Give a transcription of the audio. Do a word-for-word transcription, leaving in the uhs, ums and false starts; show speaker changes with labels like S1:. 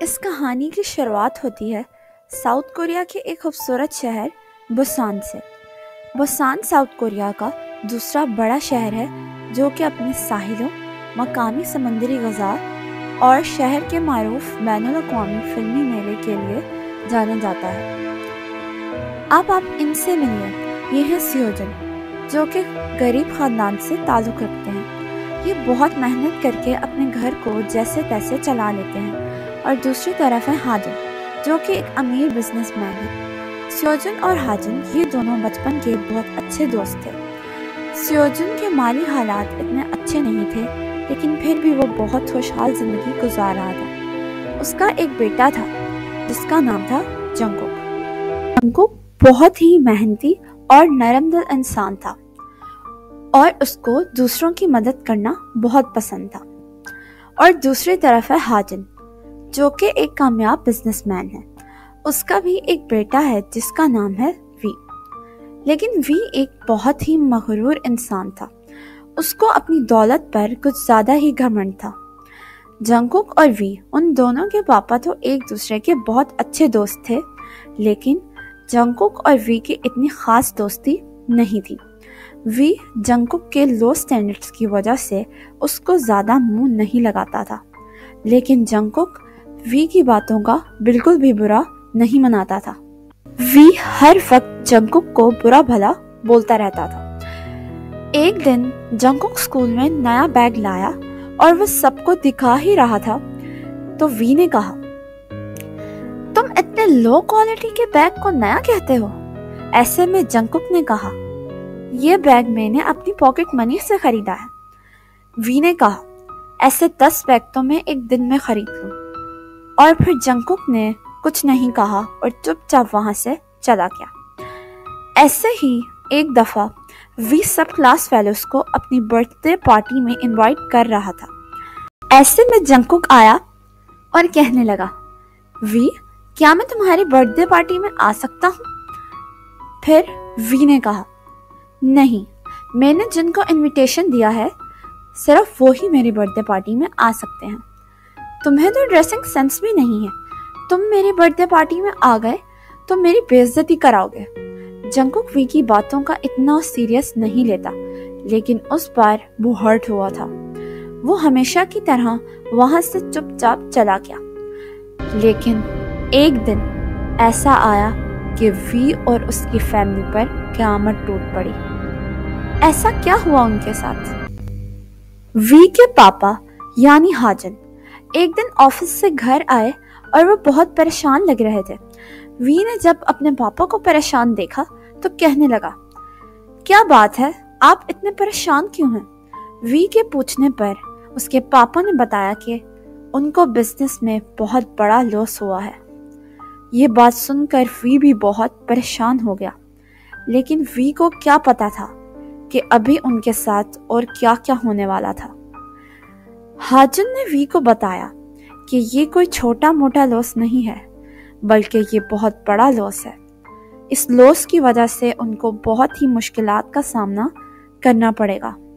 S1: اس کہانی کی شروعات ہوتی ہے ساؤتھ کوریا کے ایک خوبصورت شہر بوسان سے۔ بوسان ساؤتھ کوریا کا دوسرا بڑا شہر ہے جو کہ اپنے ساحلوں، مقامی سمندری غذا اور شہر کے معروف بین الاقوامی فلمی میلے کے لیے جانا جاتا ہے۔ اب آپ ان سے ملیے، یہ ہے سیوجن، جو کہ غریب خاندان سے تعلق رکھتے ہیں۔ یہ بہت محنت کر کے اپنے گھر کو جیسے تیسے چلا لیتے ہیں۔ اور دوسری طرف ہے ہاجن، جو کہ ایک امیر بزنس مین ہے۔ سیوجن اور ہاجن یہ دونوں بچپن کے بہت اچھے دوست تھے۔ سیوجن کے مالی حالات اتنے اچھے نہیں تھے، لیکن پھر بھی وہ بہت خوشحال زندگی گزار رہا تھا۔ اس کا ایک بیٹا تھا جس کا نام تھا جنگکوک۔ جنگکوک بہت ہی محنتی اور نرم دل انسان تھا اور اس کو دوسروں کی مدد کرنا بہت پسند تھا۔ اور دوسری طرف ہے ہاجن، جو کہ ایک کامیاب بزنس مین ہے۔ اس کا بھی ایک بیٹا ہے جس کا نام ہے وی، لیکن وی ایک بہت ہی مغرور انسان تھا۔ اس کو اپنی دولت پر کچھ زیادہ ہی گھمنڈ تھا۔ جنگکوک اور وی، ان دونوں کے پاپا تو ایک دوسرے کے بہت اچھے دوست تھے، لیکن جنگکوک اور وی کی اتنی خاص دوستی نہیں تھی۔ وی جنگکوک کے لو سٹینڈرڈز کی وجہ سے اس کو زیادہ منہ نہیں لگاتا تھا، لیکن جنگکوک وی کی باتوں کا بالکل بھی برا نہیں مناتا تھا۔ وی ہر وقت جنگکوک کو برا بھلا بولتا رہتا تھا۔ ایک دن جنگکوک اسکول میں نیا بیگ لایا اور وہ سب کو دکھا ہی رہا تھا تو وی نے کہا، تم اتنے لو کوالٹی کے بیگ کو نیا کہتے ہو؟ ایسے میں جنگکوک نے کہا، یہ بیگ میں نے اپنی پاکٹ منی سے خریدا ہے۔ وی نے کہا، ایسے دس بیگ تو میں ایک دن میں خرید لوں۔ اور پھر جنگکوک نے کچھ نہیں کہا اور چپ چاپ وہاں سے چلا گیا۔ ایسے ہی ایک دفعہ وی سب کلاس فیلوز کو اپنی برتھ ڈے پارٹی میں انوائٹ کر رہا تھا۔ ایسے میں جنگکوک آیا اور کہنے لگا، وی، کیا میں تمہاری برتھ ڈے پارٹی میں آ سکتا ہوں؟ پھر وی نے کہا، نہیں، میں نے جن کو انویٹیشن دیا ہے صرف وہی میری برتھ ڈے پارٹی میں آ سکتے ہیں۔ تمہیں تو ڈریسنگ سینس بھی نہیں ہے، تم میری برتھ ڈے پارٹی میں آ گئے تو میری بے عزتی کراؤ گے۔ جنگکوک وی کی باتوں کا اتنا سیریس نہیں لیتا، لیکن اس بار وہ ہرٹ ہوا تھا۔ وہ ہمیشہ کی طرح وہاں سے چپ چاپ چلا گیا۔ لیکن ایک دن ایسا آیا کہ وی اور اس کی فیملی پر قیامت ٹوٹ پڑی۔ ایسا کیا ہوا ان کے ساتھ؟ وی کے پاپا یعنی ہاجن ایک دن آفس سے گھر آئے اور وہ بہت پریشان لگ رہے تھے۔ وی نے جب اپنے پاپا کو پریشان دیکھا تو کہنے لگا، کیا بات ہے، آپ اتنے پریشان کیوں ہیں؟ وی کے پوچھنے پر اس کے پاپا نے بتایا کہ ان کو بزنس میں بہت بڑا لاس ہوا ہے۔ یہ بات سن کر وی بھی بہت پریشان ہو گیا، لیکن وی کو کیا پتا تھا کہ ابھی ان کے ساتھ اور کیا کیا ہونے والا تھا۔ ہاجن نے وی کو بتایا کہ یہ کوئی چھوٹا موٹا لاس نہیں ہے، بلکہ یہ بہت بڑا لاس ہے۔ اس لاس کی وجہ سے ان کو بہت ہی مشکلات کا سامنا کرنا پڑے گا۔